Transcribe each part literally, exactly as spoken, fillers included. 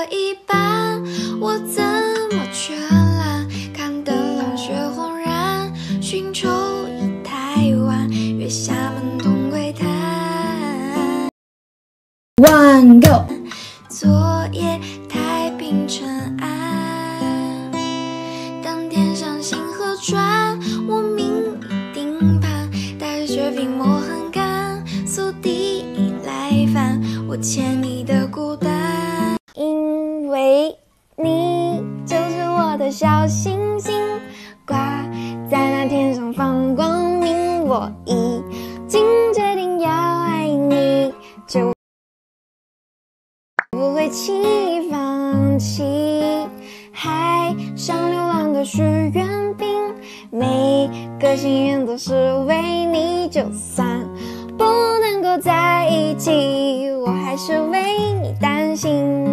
一半，我怎么绚烂？看得冷血轰然，寻仇已太晚，月下门同归谈。 One go， 昨夜太平沉安，当天上星河转，我命已定盘，带着雪冰磨痕干，宿敌已来犯，我欠你的孤单。因为你就是我的小星星，挂在那天上放光明，我已经决定要爱你，就不会轻易放弃。海上流浪的许愿饼，每个心愿都是为你，就算不能够在一起，我还是为你担心。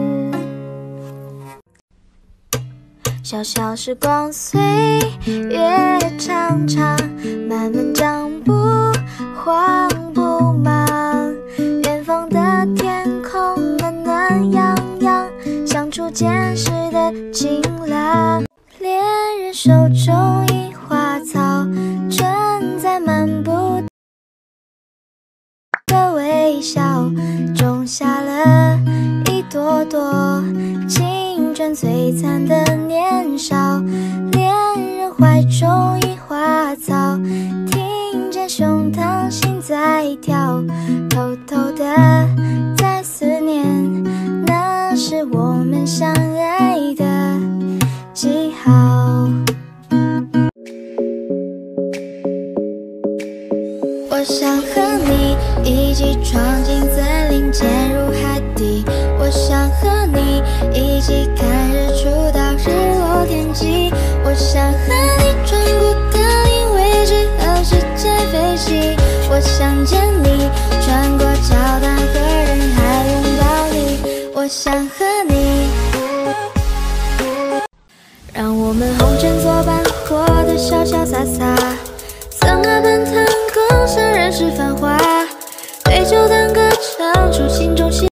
小小时光岁月长长，漫漫长不慌不忙，远方的天空暖暖洋洋，像初见时的晴朗。恋人手中一花草，正在漫步的微笑，种下了一朵朵青春璀璨的年少。恋人怀中一花草，听见胸膛心在跳，偷偷的在思念，那是我们相爱的记号。我想和你一起闯进森林，潜入海底。我想和你一起看日出到日落天际。我想和你穿过格林威治和世界飞行。我想见你穿过教堂和人海拥抱你。我想和你，让我们红尘作伴，活得潇潇洒洒。策马奔腾，共享人世繁华，对酒当歌，唱出心中喜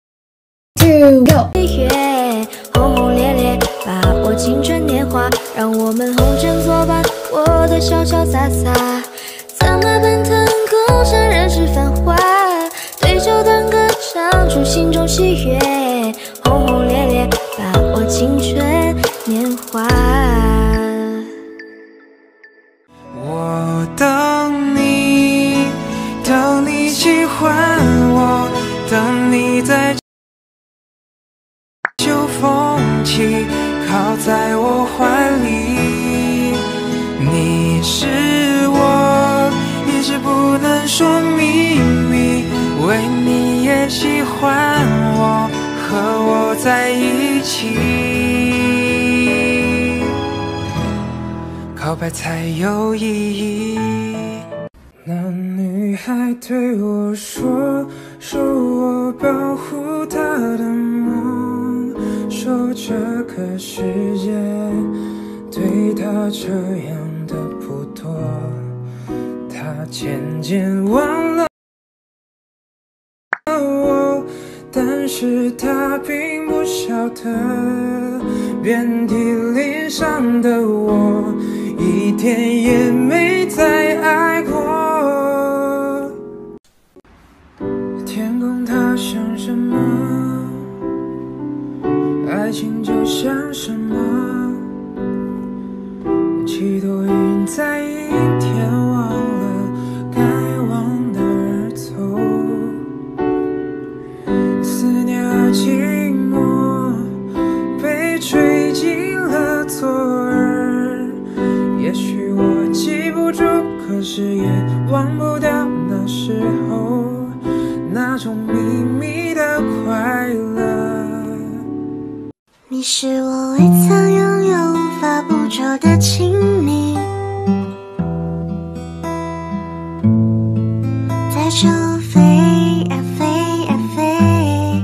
悦，轰轰烈烈，把握青春年华，让我们红尘作伴，活得潇潇洒洒。策马奔腾，共享人世繁华，对酒当歌，唱出心中喜悦，轰轰烈烈，把握青春年华。 我等你，等你喜欢我，等你在秋风起，靠在我怀里。你是我一直不能说秘密，为你也喜欢我，和我在一起，告白才有意义。那女孩对我说，说我保护她的梦，说这个世界对她这样的不多，她渐渐忘了我，但是她并不晓得，遍体鳞伤的我一天也没再爱过。天空它像什么？爱情就像什么？几朵云在阴天忘了该忘的而走，思念而寂寞，被吹进了左耳。也许我记不住，可是也忘不掉那时候那种秘密的快乐。 你是我未曾拥有、无法捕捉的亲密，在这飞啊飞啊飞。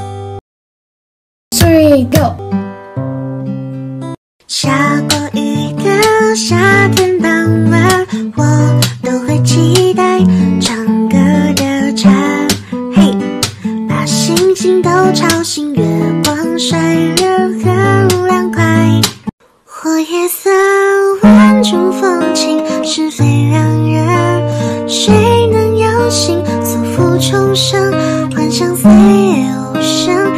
Three go。 下过一个夏天傍晚，我都会期待唱歌的蝉，嘿，把星星都吵醒，月光上晒得很凉快。火夜色万种风情，是非让人，谁能有幸速复重生？幻想随流声，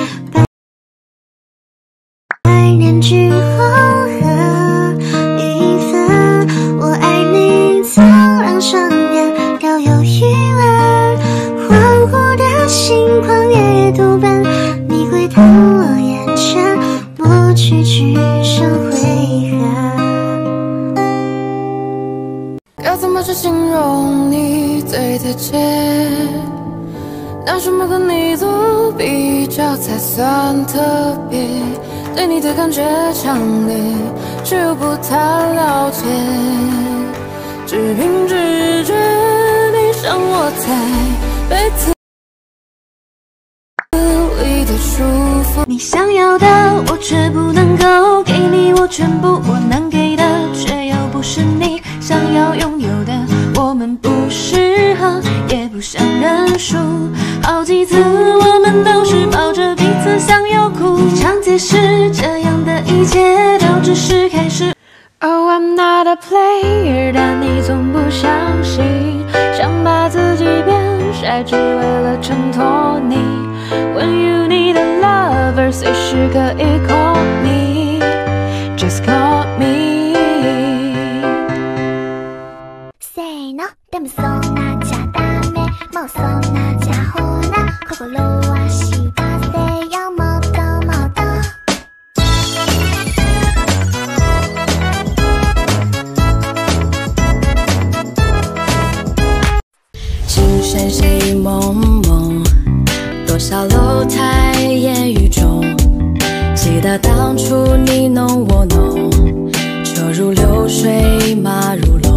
百年之后和一分。我爱你，曾让双眼留有余温，恍惚的心狂野独奔，你回到我眼前，抹去只剩悔恨。 要怎么去形容你最贴切？拿什么跟你做比较才算特别？对你的感觉强烈，却又不太了解。只凭直觉，你像我在被子里的舒服。 你想要的我却不能够给你，我全部我能给的却又不是你想要拥有的。我们不适合，也不想认输。好几次我们都是抱着彼此想要哭，常解释这样的一切都只是开始。 Oh, I'm not a player， 但你从不相信，想把自己变帅，只为了衬托你。When you need a lover， 随时可以 call me，just call me。 せーの、でもそんなじゃダメ、もうそんなじゃほら、心は知らせよ、もっともっと。 情深谁蒙蒙，多少楼台烟雨中，记得当初你侬我侬，车如流水马如龙。